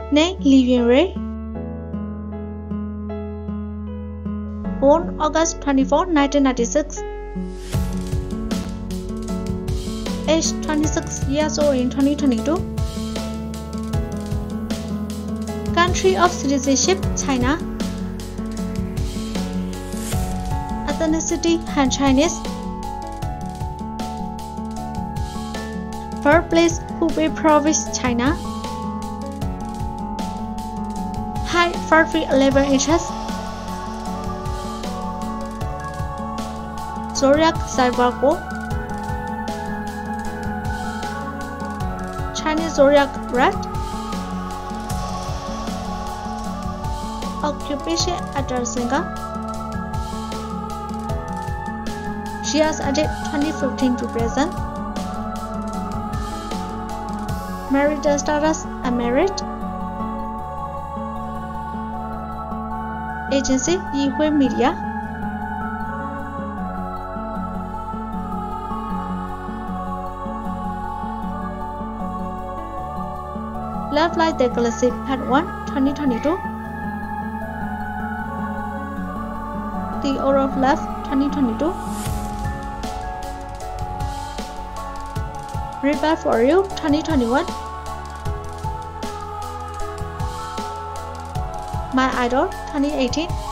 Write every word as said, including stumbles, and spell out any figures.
Name Lee Yun-rae. Born August twenty-fourth, nineteen ninety-six. Age twenty-six years old in twenty twenty-two. Country of citizenship China. Ethnicity Han Chinese. Birthplace Hubei Province, China. Height five feet eleven inches. Zodiac sign Virgo. Chinese zodiac Rat. Occupation actor singer. She has added twenty fifteen to present. Marital status unmarried. Agency Yihui Media. Love Like the Galaxy Part one twenty twenty-two. The Hour of Love twenty twenty-two. Rebirth for You twenty twenty-one. My Idol twenty eighteen.